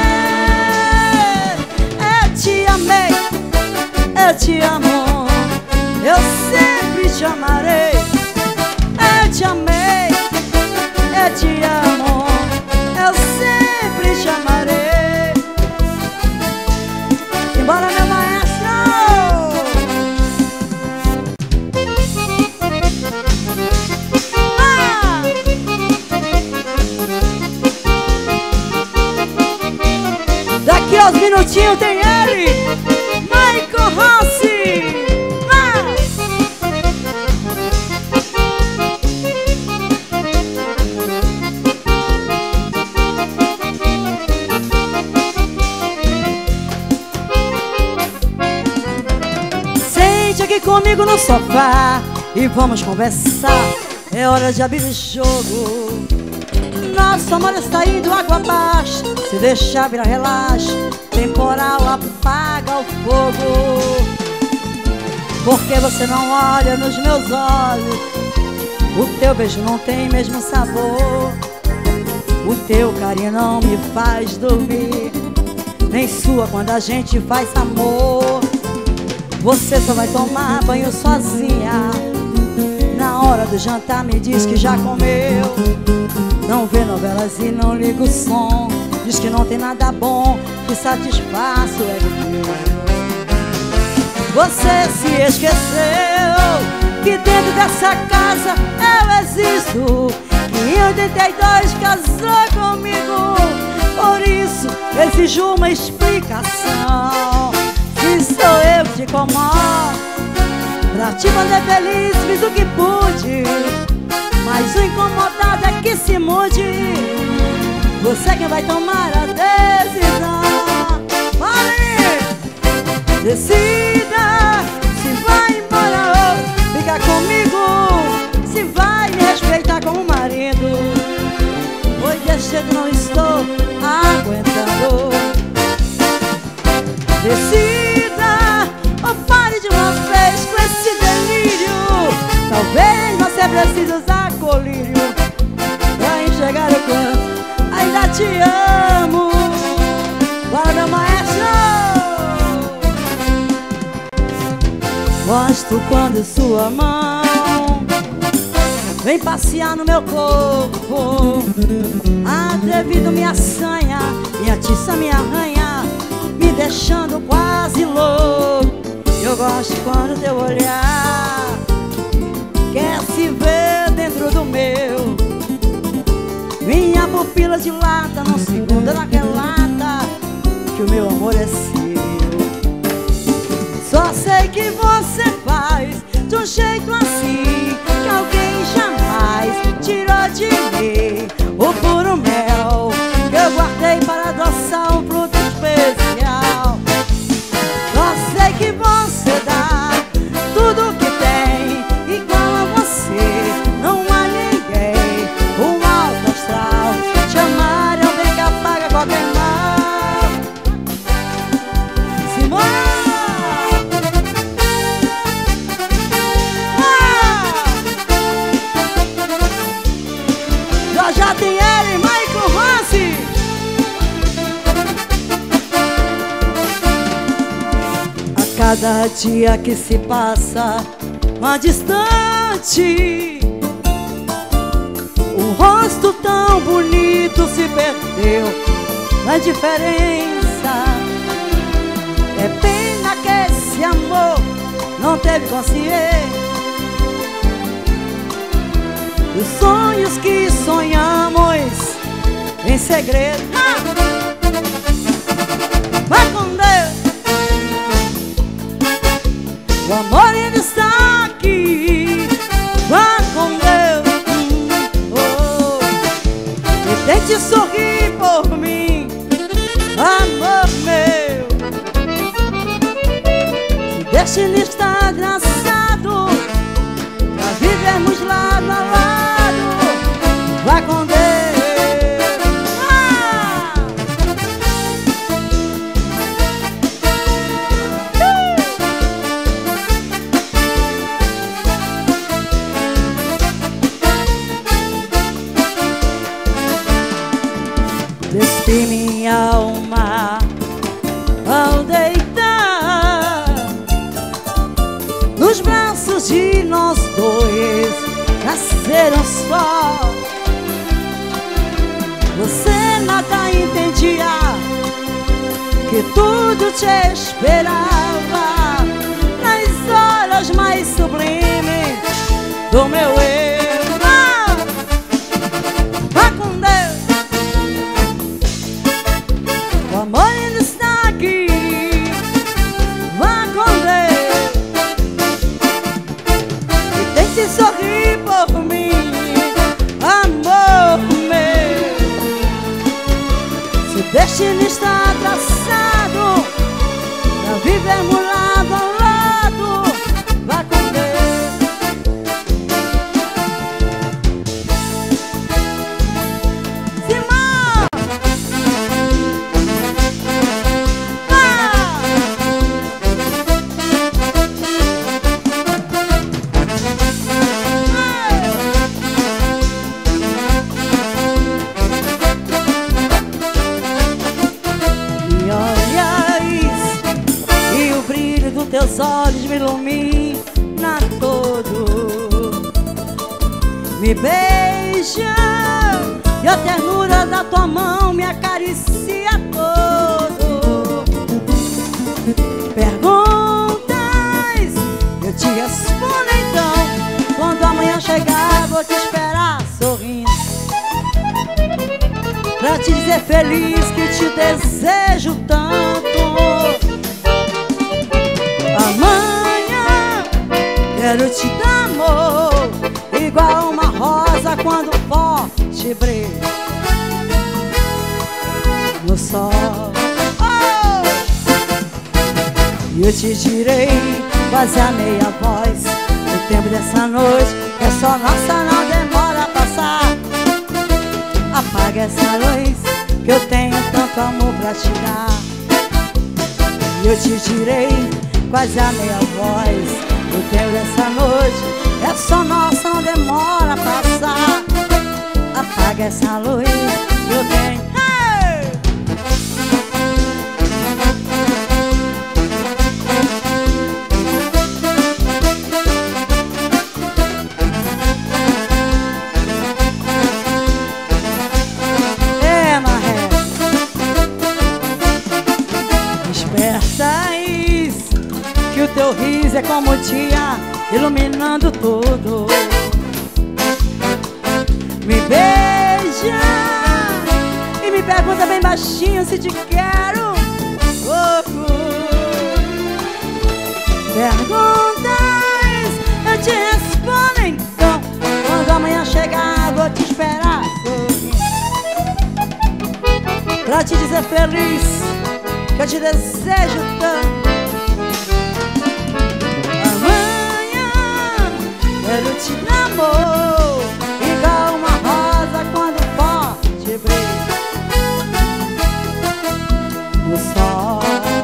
A: eu te amei, eu te amo, eu sempre te amarei. Eu te amei, eu te amo, eu sempre te amarei. Embora, meu maestro! Ah! Daqui aos minutinhos tem ele, Michael Rossi. Aqui comigo no sofá e vamos conversar. É hora de abrir o jogo. Nosso amor está indo água abaixo. Se deixar virar relaxo, temporal apaga o fogo. Porque você não olha nos meus olhos, o teu beijo não tem mesmo sabor, o teu carinho não me faz dormir, nem sua quando a gente faz amor. Você só vai tomar banho sozinha, na hora do jantar me diz que já comeu. Não vê novelas e não liga o som, diz que não tem nada bom que satisfaça o ego meu. Você se esqueceu que dentro dessa casa eu existo, que em oitenta e dois casou comigo. Por isso exijo uma explicação. Se sou eu que te incomodo, pra te fazer feliz fiz o que pude, mas o incomodado é que se mude. Você é quem vai tomar a decisão. Vale! Decida se vai embora ou ficar comigo, se vai me respeitar como marido, pois desse jeito não estou aguentando. Decida ou pare de uma vez com esse delírio. Talvez você precise usar colírio pra enxergar o quanto ainda te amo. Bora, meu maestro! Gosto quando sua mão vem passear no meu corpo, atrevido me assanha, me atiça, me arranha, me deixando quase louco. Eu gosto quando teu olhar quer se ver dentro do meu. Minha pupila dilata num segundo, ela relata que o meu amor é seu. Só sei que você faz de um jeito assim que alguém jamais tirou de mim o puro mel que eu guardei para adoçar um fruto especial. Só sei que você dá tudo que tem, igual a você não há ninguém. Um alto astral te amar é um bem que apaga qualquer mal. cada dia que se passa mais distante, o rosto tão bonito se perdeu na diferença. É pena que esse amor não teve consciência dos sonhos que sonhamos em segredo. Vai com Deus, o amor ainda está aqui. Vai com Deus, oh, e tente sorrir por mim, amor meu. Se destino está traçado pra vivermos lado a lado, vai com Deus. Despi minha alma ao deitar nos braços de nós dois, nasceram só. Você nada entendia, que tudo te esperava nas horas mais sublimes do meu eu. Vá com Deus, o amor ainda está aqui. Vá com Deus e tente sorrir por mim, amor meu. Se o destino está traçado pra vivermos lado a lado, vá com Deus. Teus olhos me ilumina todo, me beija e a ternura da tua mão me acaricia todo. Perguntas, eu te respondo então. Quando amanhã chegar vou te esperar sorrindo, pra te dizer feliz que te desejo tanto. Amanhã quero te dar amor, igual uma rosa quando forte brilha no sol. Oh! E eu te direi quase a meia voz, o tempo dessa noite é só nossa, não demora a passar. Apaga essa luz que eu tenho tanto amor pra te dar. E eu te direi quase a meia voz, o tempo dessa noite é só nossa, não demora a passar. Apaga essa luz que eu tenho. Hey! É, Marré, desperta isso, que o teu riso é como o dia iluminando tudo. Me beija e me pergunta bem baixinho se te quero pouco. Perguntas, eu te respondo então. Quando amanhã chegar vou te esperar sorrindo, pra te dizer feliz que eu te desejo tanto. Quero te dar amor, igual uma rosa quando forte brilha no sol.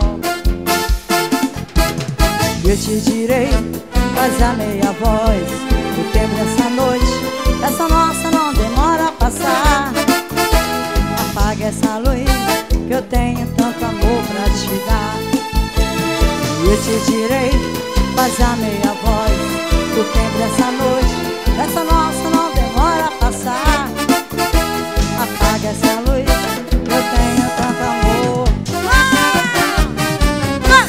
A: Eu te direi quase a meia voz, o tempo dessa noite essa nossa não demora a passar. Apaga essa luz que eu tenho tanto amor pra te dar. E Eu te tirei, mas a meia voz do tempo dessa noite. Essa nossa não demora a passar. Apaga essa luz, eu tenho tanto amor. Ah! Ah!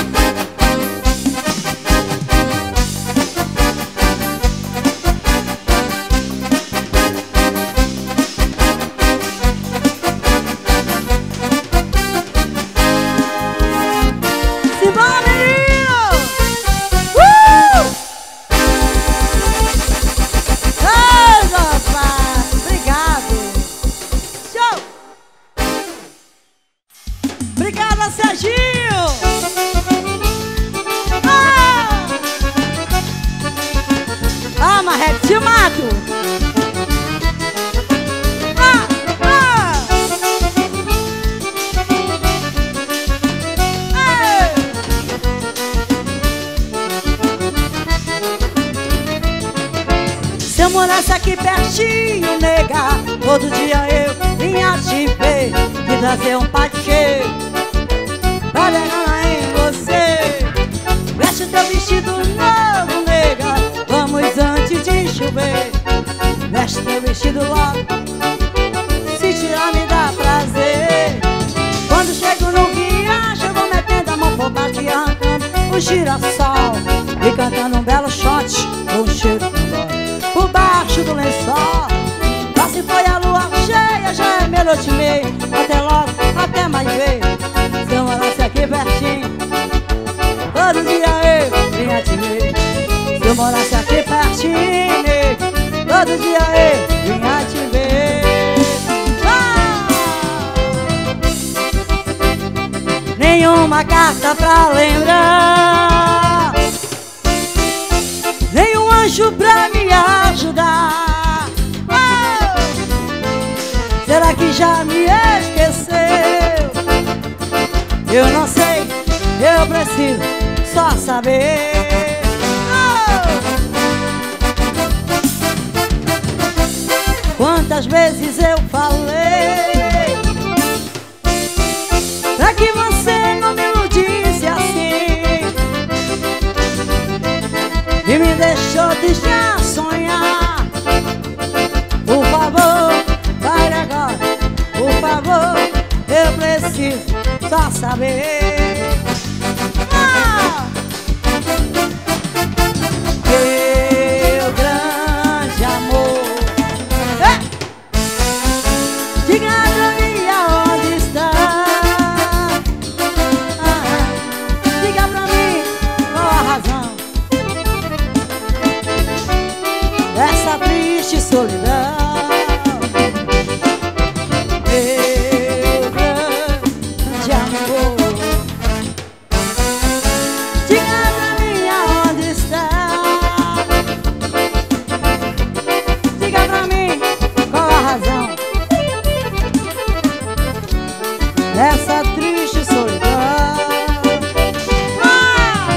A: Simbora, menino! Uh! Ei, rapaz! Obrigado! Show! Obrigada, Serginho! Ah, ah Marreco, te mato! Ah, ah. Ei. Se eu morasse aqui pertinho, nega, todo dia eu vinha te ver e trazer um patê pra pegar em você. Veste teu vestido novo, nega, vamos antes de chover. Veste teu vestido logo, se tirar me dá prazer. Quando chego no guiacho, eu vou metendo a mão por baixo e arrancando o girassol e cantando um belo shot com cheiro por baixo do lençol. Lá se foi a lua cheia, já é meia-noite e meia. Até logo, até mais ver. Se eu morasse aqui pertinho, todo dia eu vinha te ver. Se eu morasse aqui pertinho, nego, todo dia eu vinha te ver. Ah! Nenhuma carta pra lembrar, nenhum anjo pra me ajudar. Oh! Será que já me esqueceu? Eu não sei, eu preciso só saber. Oh! Quantas vezes eu falei pra que você não me iludisse assim e me deixou deixar sonhar. Por favor, vai agora, por favor, eu preciso só saber. Ah! Meu grande amor, é! Diga pra mim aonde está. Ah, diga pra mim qual a razão dessa triste solidão. Meu grande amor, diga pra mim aonde está. Diga pra mim qual a razão dessa triste solidão. Ah!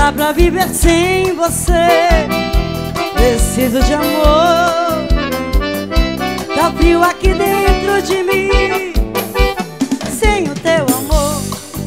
A: dá pra viver sem você. Preciso de amor. Tá frio aqui dentro de mim sem o teu amor.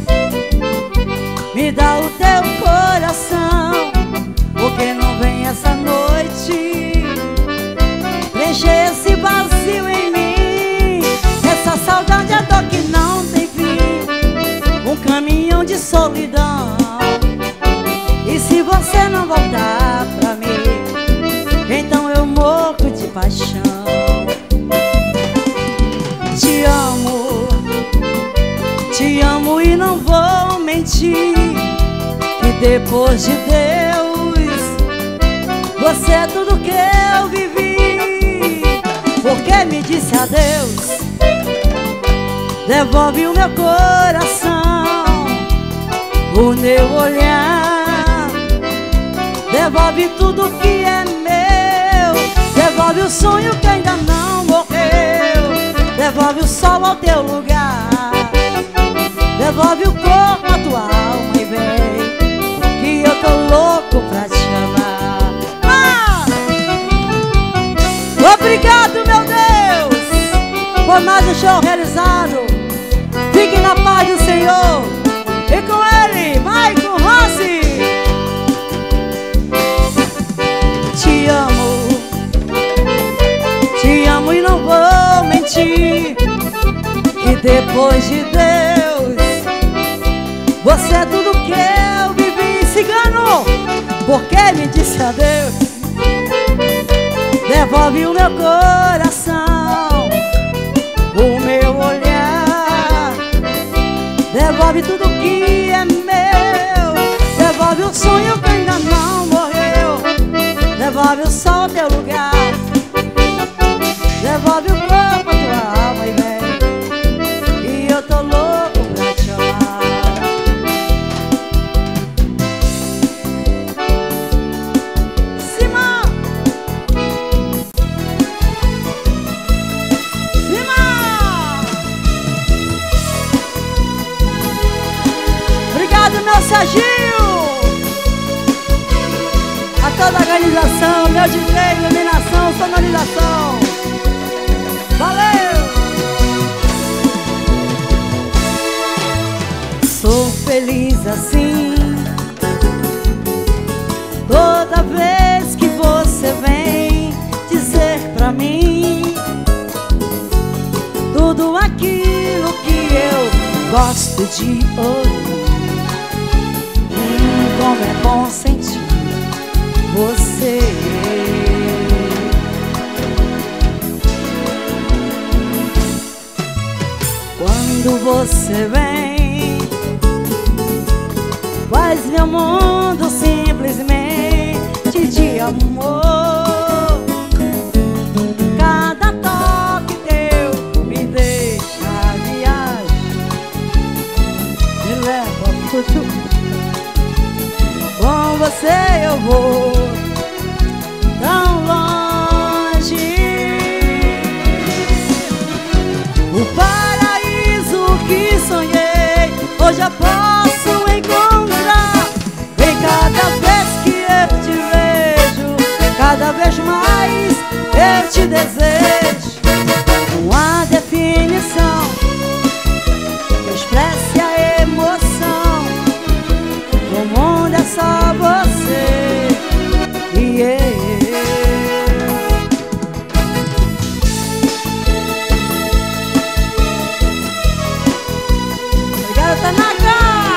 A: Me dá o teu coração, porque não vem essa noite preencher esse vazio em mim. Essa saudade é dor que não tem fim, um caminhão de solidão. E se você não voltar pra mim, então eu morro de paixão. Te amo, te amo e não vou mentir, que depois de Deus você é tudo que eu vivi. Porque me disse adeus, devolve o meu coração, o meu olhar, devolve tudo que é meu. Devolve o sonho que ainda não morreu, devolve o sol ao teu lugar, devolve o corpo à tua alma e vem, que eu tô louco pra te amar. Ah! Obrigado, meu Deus, por mais um show realizado. Fique na paz do Senhor. E com ele, Maicon Rossi. Te amo, te amo e não vou mentir, que depois de Deus você é tudo que eu vivi. Cigano, porque me disse adeus, devolve o meu coração, o meu olhar, devolve tudo que é meu. Devolve o sonho que ainda não morreu, devolve o sol ao teu lugar, devolve o corpo à tua alma e vem, e eu tô louco pra te amar. Simão! Simão! Obrigado, meu Serginho! A toda a organização, meu D J, iluminação, sonorização. Valeu! Sou feliz assim toda vez que você vem dizer pra mim tudo aquilo que eu gosto de ouvir. Hum, como é bom sentir você. Quando você vem, faz meu mundo simplesmente de amor. Cada toque teu me deixa viagem, me leva ao futuro. Com você eu vou tão longe. O paraíso que sonhei hoje eu posso encontrar. Em cada vez que eu te vejo, cada vez mais eu te desejo. Uma definição que expresse a emoção. No mundo é só você e eu. Obrigada, Tanaka!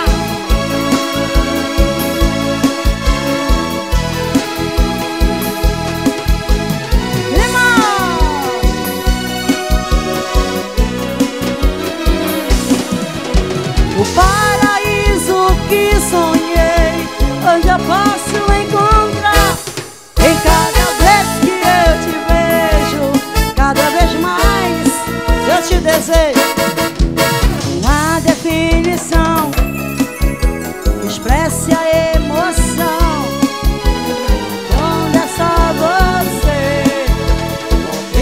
A: O paraíso que sonhei hoje eu posso encontrar. Em cada vez que eu te vejo, cada vez mais eu te desejo. Uma definição que expresse a emoção. Onde é só você e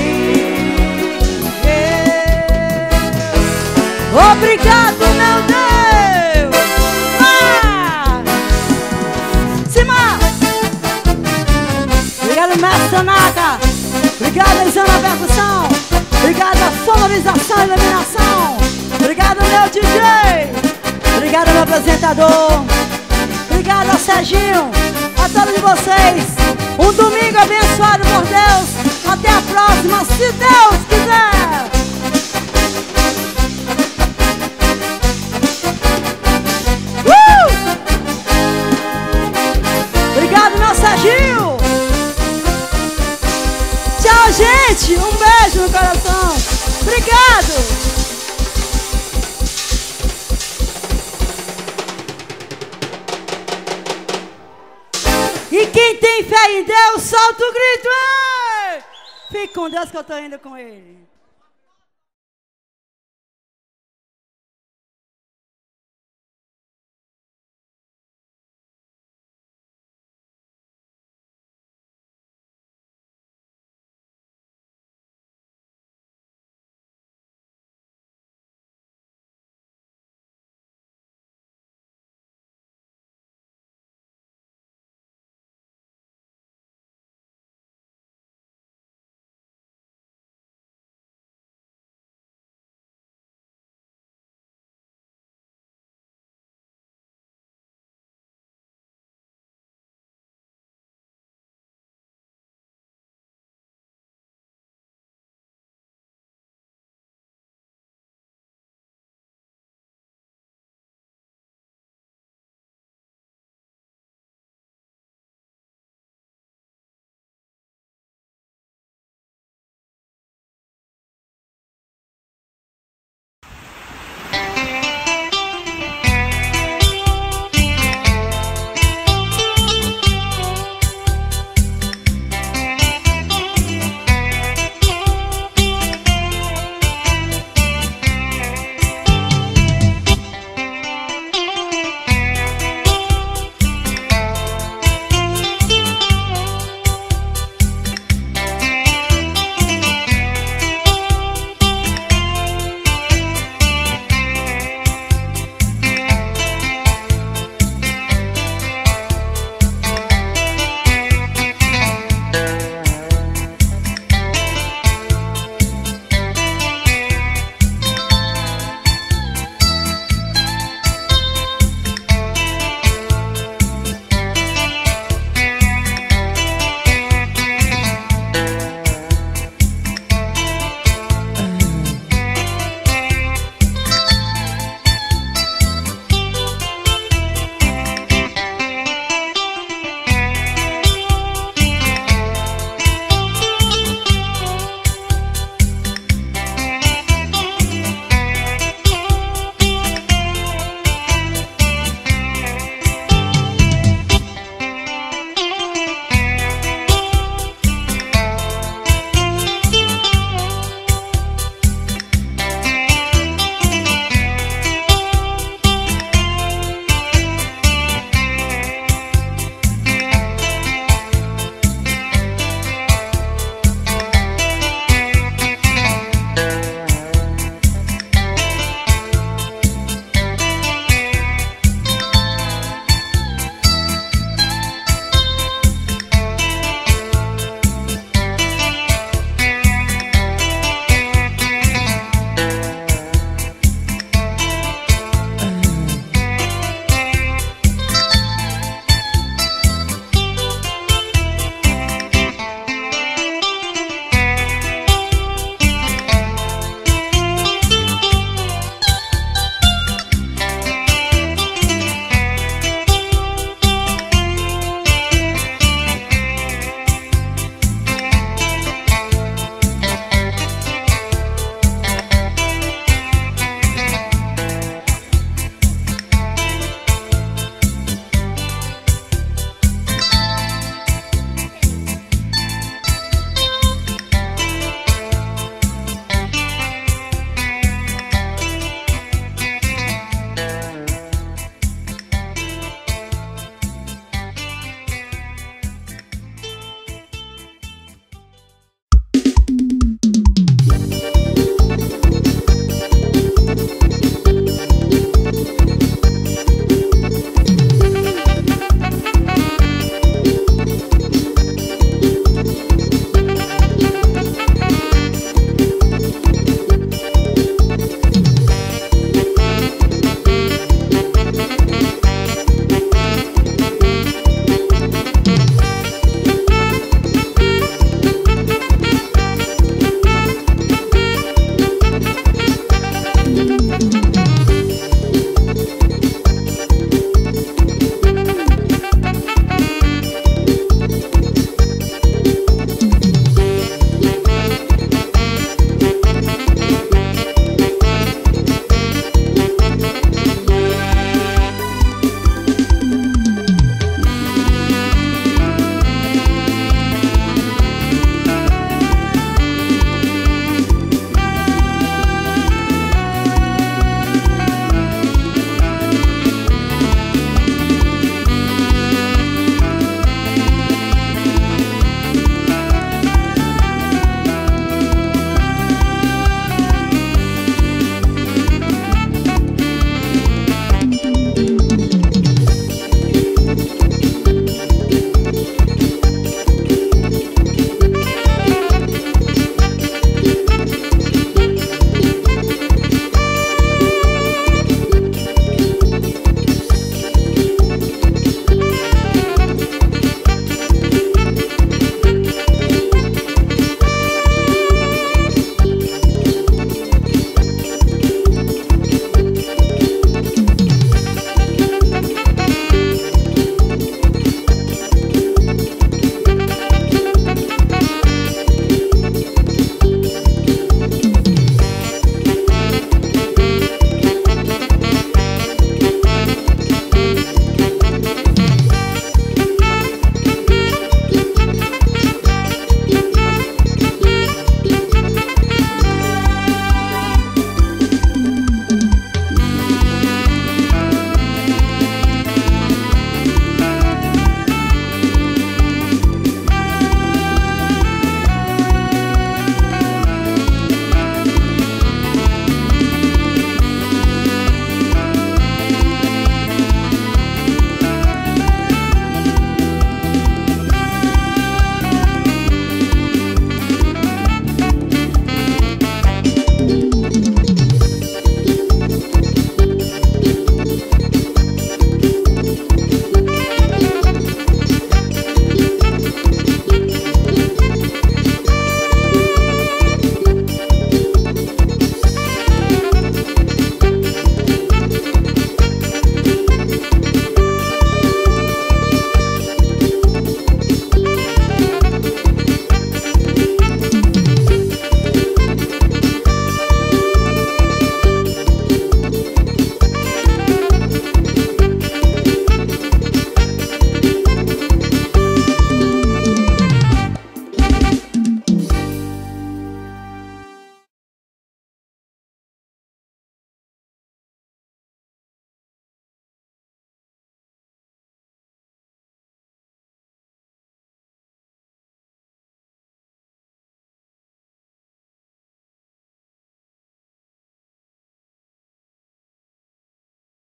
A: eu. Obrigado, meu Deus! Ah! apresentador. Obrigado ao Serginho, a todos vocês. Um domingo abençoado por Deus. Até a próxima, se Deus quiser. Uh! Obrigado, meu Serginho. Tchau, gente. Um beijo no coração. Obrigado. E quem tem fé em Deus, solta o grito! Ei! Fique com Deus que eu tô indo com Ele.